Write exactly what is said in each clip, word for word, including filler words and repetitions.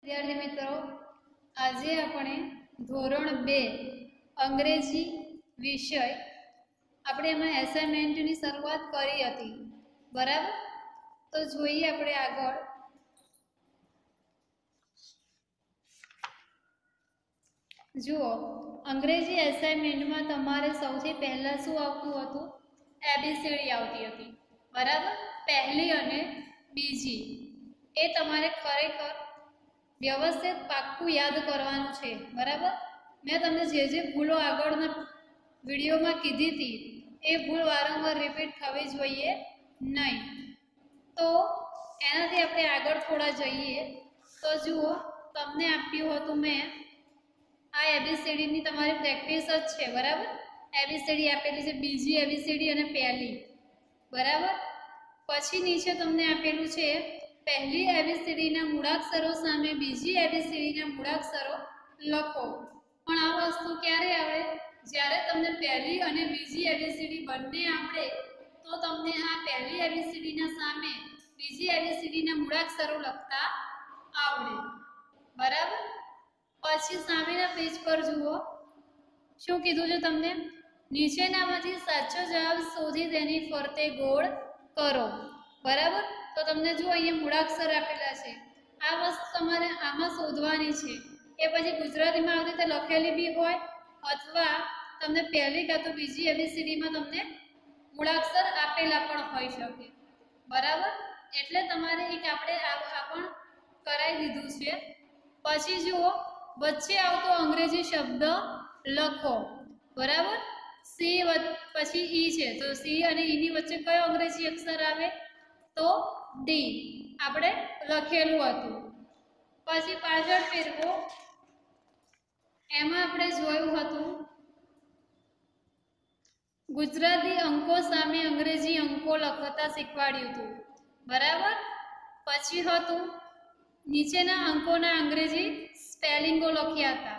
विद्यार्थी मित्रों, आज આપણે ધોરણ બે અંગ્રેજી વિષય આપણે એમાં એસાઇનમેન્ટની શરૂઆત કરી હતી, બરાબર? તો જોઈએ આપણે આગળ. જુઓ, અંગ્રેજી એસાઇનમેન્ટમાં તમારે સૌથી પહેલા શું આવતું હતું? એબીસીડી આવતી હતી, બરાબર? પહેલી અને બીજી એ તમારે ખરેખર વ્યવસ્થિત પાક્કું યાદ કરવાનું છે, બરાબર? મેં તમને જે જે ભૂલો આગળના વિડીયોમાં કીધી હતી એ ભૂલ વારંવાર રિપીટ થવી જોઈએ નહીં. તો એનાથી આપણે આગળ થોડા જઈએ. તો જુઓ, તમને આપ્યું હતું મેં આ એબીસીડીની તમારી પ્રેક્ટિસ જ છે, બરાબર? એબીસીડી આપેલી છે, બીજી એબીસીડી અને પહેલી, બરાબર? પછી નીચે તમને આપેલું છે પહેલી એબીસીડીના મૂળાક્ષરો સામે બીજી એબીસીડીના મૂળાક્ષરો લખો. પણ આ વસ્તુ ક્યારે આવે? જ્યારે તમને પહેલી અને બીજી એબીસીડી બંને આવડે તો તમને આ પહેલી એબીસીડીના સામે બીજી એબીસીડીના મૂળાક્ષરો લખતા આવડે, બરાબર? પછી સામેના પેજ પર જુઓ શું કીધું છે તમને? નીચેનામાંથી સાચો જવાબ શોધી તેની ફરતે ગોળ કરો, બરાબર? તો તમને જો અહીંયા મૂળાક્ષર આપેલા છે, આ વસ્તુ તમારે આમાં શોધવાની છે. એ પછી ગુજરાતીમાં આવી રીતે લખેલી બી હોય અથવા તમને પહેલી કાં તો બીજી એબીસીડીમાં તમને મૂળાક્ષર આપેલા પણ હોઈ શકે, બરાબર? એટલે તમારે એક આપણે આ પણ કરાવી દીધું છે. પછી જુઓ, વચ્ચે આવતો અંગ્રેજી શબ્દ લખો, બરાબર? સી પછી ઈ છે, તો સી અને ઈની વચ્ચે કયો અંગ્રેજી અક્ષર આવે? તો ડી આપણે લખેલું હતું. પછી પાછળ ફેરવો, એમાં આપણે જોયું હતું ગુજરાતી અંકો સામે અંગ્રેજી અંકો લખતા શીખવાડ્યું હતું, બરાબર? પછી હતું નીચેના અંકોના અંગ્રેજી સ્પેલિંગો લખ્યા હતા.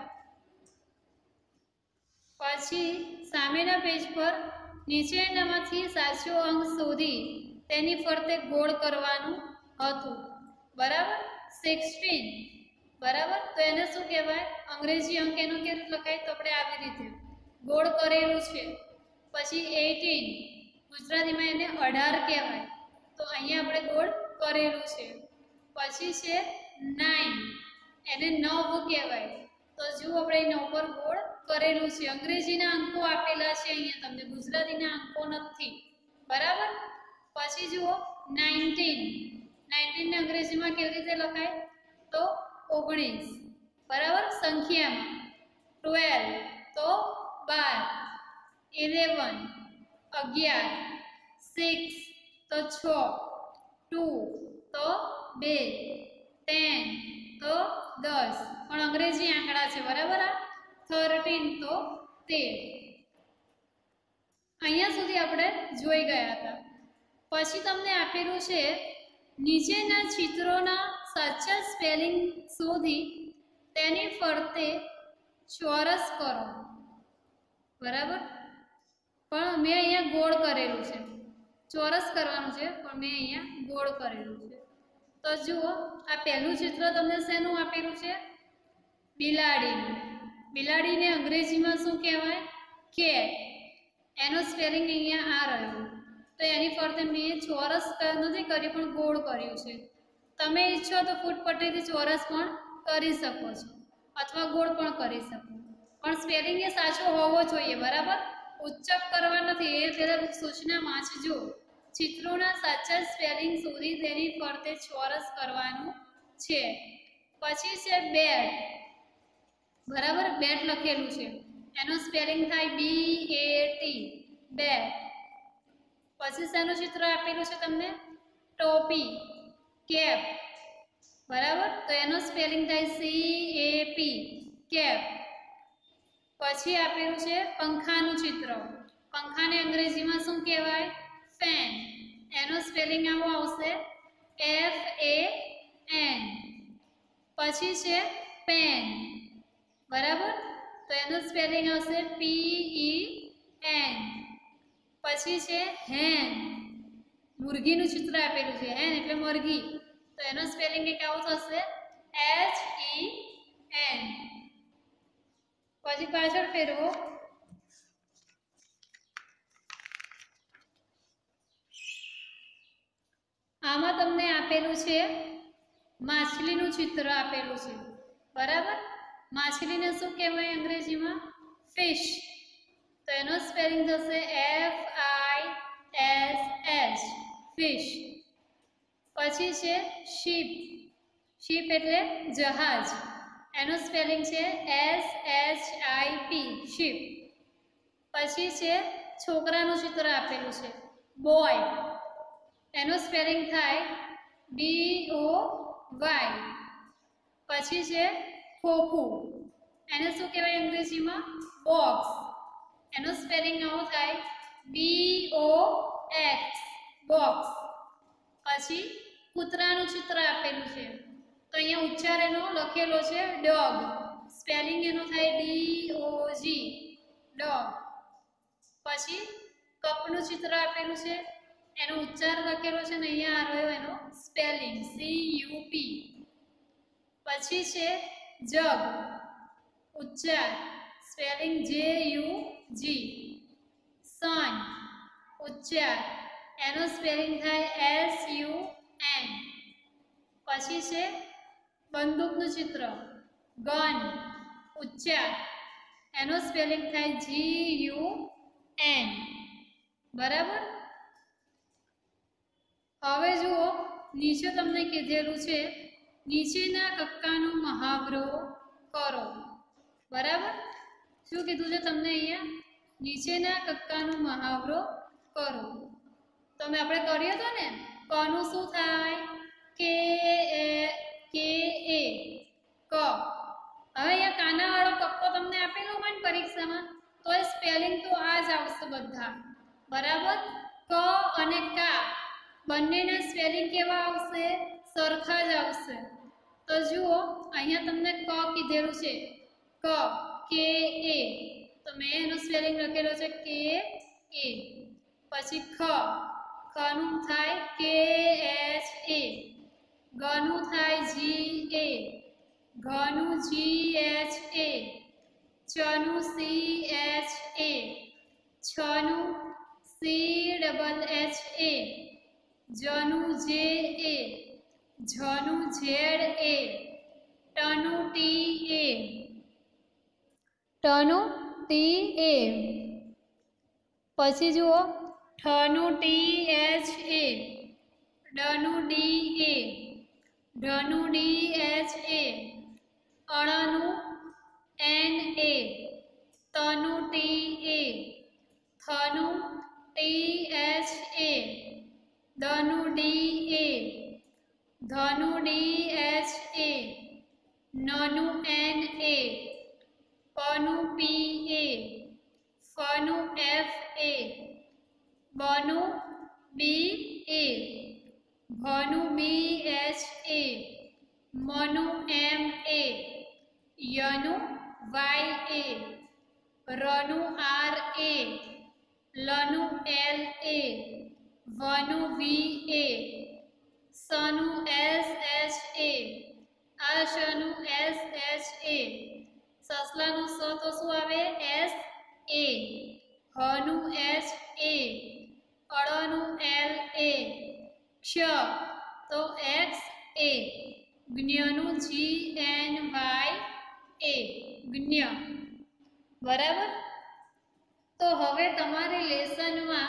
પછી સામેના પેજ પર નીચેનામાંથી સાચો અંક શોધી તેની ફરતે ગોળ કરવાનું હતું, બરાબર? સિક્સટીન, બરાબર? તો એને શું કહેવાય? અંગ્રેજી અંક એનો કેવી રીતે લખાય? તો આપણે આવી રીતે ગોળ કરેલું છે. પછી એટીન, ગુજરાતીમાં એને અઢાર કહેવાય, તો અહીંયા આપણે ગોળ કરેલું છે. પછી છે નાઇન, એને નવ કહેવાય, તો જુઓ આપણે નવ પર ગોળ કરેલું છે. અંગ્રેજીના અંકો આપેલા છે અહીંયા, તમને ગુજરાતીના અંકો નથી, બરાબર? પછી જુઓ નાઇન્ટીન, નાઇન્ટીન ને અંગ્રેજીમાં કેવી રીતે લખાય? તો ઓગણીસ, બરાબર? સંખ્યામાં ટ્વેલ્વ તો બાર, ઇલેવન અગિયાર, સિક્સ તો છ, ટુ તો બે, ટેન તો દસ, પણ અંગ્રેજી આંકડા છે, બરાબર? આ થર્ટીન તો તેર. અહીંયા સુધી આપણે જોઈ ગયા હતા. પછી તમને આપેલું છે નીચેના ચિત્રોના સાચા સ્પેલિંગ શોધી તેની ફરતે ચોરસ કરો, બરાબર? પણ મેં અહીંયા ગોળ કરેલું છે, ચોરસ કરવાનું છે પણ મેં અહીંયા ગોળ કરેલું છે. તો જુઓ, આ પહેલું ચિત્ર તમને શેનું આપેલું છે? બિલાડીનું. બિલાડીને અંગ્રેજીમાં શું કહેવાય? કેટ. એનો સ્પેલિંગ અહીંયા આ રહ્યો, તો એની ફરતે મેં ચોરસ નથી કર્યું પણ ગોળ કર્યું છે. તમે ઈચ્છો તો ફૂટપટ્ટીથી ચોરસ પણ કરી શકો છો અથવા ગોળ પણ કરી શકો, પણ સ્પેલિંગ એ સાચો હોવો જોઈએ, બરાબર? ઉચ્ચાર કરવા નથી, એ પહેલાં સૂચના વાંચજો. ચિત્રોના સાચા સ્પેલિંગ શોધી તેની ફરતે ચોરસ કરવાનું છે. પછી છે બેટ, બરાબર? બેટ લખેલું છે, એનો સ્પેલિંગ થાય બી એ ટી, બેટ. પછી શેનું ચિત્ર આપેલું છે તમને? ટોપી, કેપ, બરાબર? તો એનો સ્પેલિંગ થાય સી એ પી, કેપ. પછી આપેલું છે પંખાનું ચિત્ર. પંખાને અંગ્રેજીમાં શું કહેવાય? ફેન. એનો સ્પેલિંગ આવો આવશે એફ એ એન. પછી છે પેન, બરાબર? તો એનું સ્પેલિંગ આવશે પી ઈ એન. પછી છે હેન, મુરગીનું ચિત્ર આપેલું છે, હેન એટલે મરઘી, તો એનો સ્પેલિંગ એક આવું થશે એચ પછી પાછળ ફેરવો, આમાં તમને આપેલું છે માછલીનું ચિત્ર આપેલું છે, બરાબર। માછલીને શું કહેવાય અંગ્રેજીમાં? ફિશ। તો એનો સ્પેલિંગ થશે F I S H, fish. પછી છે શીપ, શીપ એટલે જહાજ, એનું સ્પેલિંગ છે S H I P, ship. પછી છે છોકરાનું ચિત્ર આપેલું છે બોય, એનું સ્પેલિંગ થાય બી ઓ વાય। પછી છે ખોખું, એને શું કહેવાય અંગ્રેજીમાં? બોક્સ, એનું સ્પેલિંગ આવું થાય બી ઓ એક્સ, બોક્સ। પછી કૂતરાનું ચિત્ર આપેલું છે, તો અહીંયા ઉચ્ચાર એનો લખેલો છે ડોગ, સ્પેલિંગ એનું થાય ડી ઓ જી, ડોગ। પછી કપનું ચિત્ર આપેલું છે, એનો ઉચ્ચાર લખેલો છે ને અહીંયા આ રહ્યો એનો સ્પેલિંગ સી યુ પી। પછી છે જગ, ઉચ્ચાર સ્પેલિંગ જે યુ જી, સન, ઉચ્ચાર એનો સ્પેલિંગ થાય એસ યુ એન। પછી છે બંદૂકનું ચિત્ર ગન, ઉચ્ચાર એનો સ્પેલિંગ થાય જી યુ એન, બરાબર। હવે જુઓ નીચે તમને કીધેલું છે નીચેના કક્કાનો મહાવરો કરો, બરાબર। શું કીધું છે તમને અહીંયા? નીચેના કક્કાનો મહાવરો કરો। તો મેં આપણે કર્યો હતો ને, કનું શું થાય? કે એ કે એ ક। હવે અહીંયા કાનાવાળો કક્કો તમને આપેલો હોય ને પરીક્ષામાં, તો એ સ્પેલિંગ તો આ જ આવશે બધા, બરાબર। ક અને કા બંનેના સ્પેલિંગ કેવા આવશે? સરખા જ આવશે। તો જુઓ અહીંયા તમને ક કીધેલું છે, ક કે એ, તો મેં એનું સ્પેલિંગ લખેલો છે કે એ। પછી ખ, ખનું થાય કે એચ એ, ગનું થાય જી એ, ઘનું જી એચ એ, ચનું સી એચ એ, છનું સી ડબલ એચ એ, જનું જે એ, झनु झेड ए, टनु टी ए, टनु टी ए, पछी जुओ ठनु टी एच ए, डनु डी ए, ढनु डी एच ए, अणनु एन ए, तनु टी ए, थनु टी एच ए, दनु डी ए, धनु डी एच ए, ननु एन ए, पनु पी ए, फनु F A, Banu B A, भनु बी एच ए, मनु एम ए, यनु वाई ए, रनु आर ए, लनु एल ए, वनु वी ए, सनु एस एच ए, आशनु एस एच ए, ससलानु स तो शू आवे एस ए, हनु एच ए, अड़नु एल ए, क्ष तो एक्स ए, ज्ञनु जी एन वाय ए, ज्ञ, बराबर। तो हवे तमारे लेसन में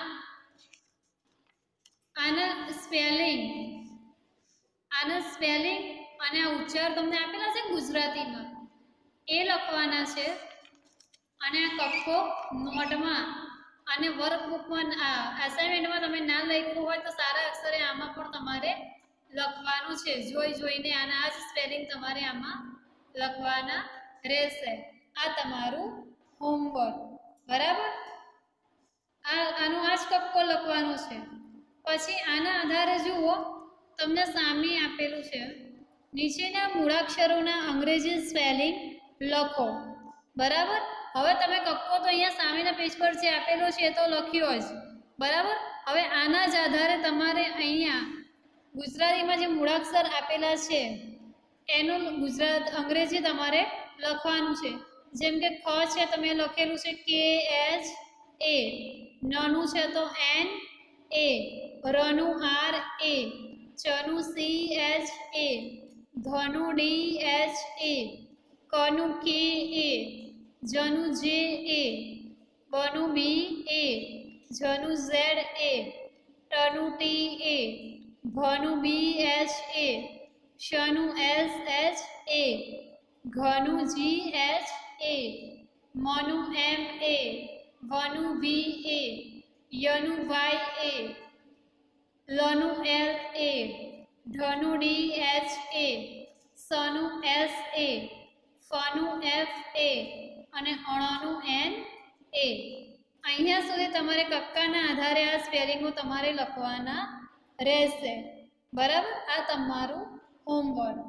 आना स्पेलिंग आना स्पेलिंग અને આ ઉચ્ચાર તમને આપેલા છે ગુજરાતીમાં એ લખવાના છે અને આ કક્કો નોટમાં અને વર્કબુકમાં આ અસાઇનમેન્ટમાં તમે ના લખ્યું હોય તો સારા અક્ષરે આમાં પણ તમારે લખવાનું છે, જોઈ જોઈને આના આ જ સ્પેલિંગ તમારે આમાં લખવાના રહેશે। આ તમારું હોમવર્ક, બરાબર। આ આનો આ જ કક્કો લખવાનો છે। પછી આના આધારે જુઓ તમને સામે આપેલું છે નીચેના મૂળાક્ષરોના અંગ્રેજી સ્પેલિંગ લખો, બરાબર। હવે તમે કક્કો તો અહીંયા સામેના પેજ પર જે આપેલો છે એ તો લખ્યો જ, બરાબર। હવે આના જ આધારે તમારે અહીંયા ગુજરાતીમાં જે મૂળાક્ષર આપેલા છે એનું ગુજરાત અંગ્રેજી તમારે લખવાનું છે। જેમ કે ખ છે તમે લખેલું છે કે એચ એ, નનું છે તો એન એ, રનું આર એ, ચનું સી એચ એ, ધનું ડી એચ એ, કનું કે એ, જનું જે એ, બનું બી એ, જનું ઝેડ એ, ટનું ટી એ, ભનું બી એચ એ, શનું એસ એચ એ, ઘનું જી એચ એ, મનું એમ એ, વનું વી એ, યનું વાય એ, લનું એલ એ, ઢનું ડી એચ એ, સનું એસ એ, ફનું એફ એ અને અણનું એન એ. અહીંયા સુધી તમારે કક્કાના આધારે આ સ્પેલિંગો તમારે લખવાના રહેશે. બરાબર, આ તમારું હોમવર્ક.